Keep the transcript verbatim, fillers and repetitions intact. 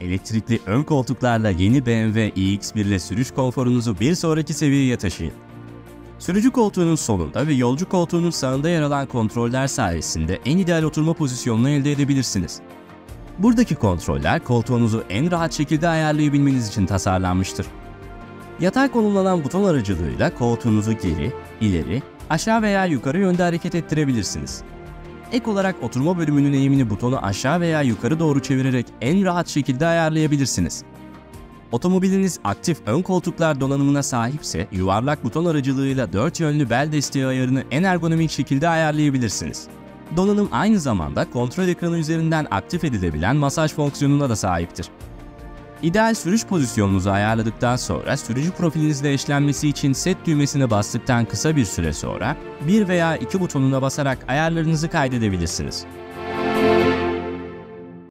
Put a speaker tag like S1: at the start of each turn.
S1: elektrikli ön koltuklarla yeni B M W i X bir ile sürüş konforunuzu bir sonraki seviyeye taşıyın. Sürücü koltuğunun solunda ve yolcu koltuğunun sağında yer alan kontroller sayesinde en ideal oturma pozisyonunu elde edebilirsiniz. Buradaki kontroller koltuğunuzu en rahat şekilde ayarlayabilmeniz için tasarlanmıştır. Yatay konumlanan buton aracılığıyla koltuğunuzu geri, ileri, aşağı veya yukarı yönde hareket ettirebilirsiniz. Ek olarak oturma bölümünün eğimini butonu aşağı veya yukarı doğru çevirerek en rahat şekilde ayarlayabilirsiniz. Otomobiliniz aktif ön koltuklar donanımına sahipse yuvarlak buton aracılığıyla dört yönlü bel desteği ayarını en ergonomik şekilde ayarlayabilirsiniz. Donanım aynı zamanda kontrol ekranı üzerinden aktif edilebilen masaj fonksiyonuna da sahiptir. İdeal sürüş pozisyonunuzu ayarladıktan sonra sürücü profilinizle eşlenmesi için set düğmesine bastıktan kısa bir süre sonra bir veya iki butonuna basarak ayarlarınızı kaydedebilirsiniz.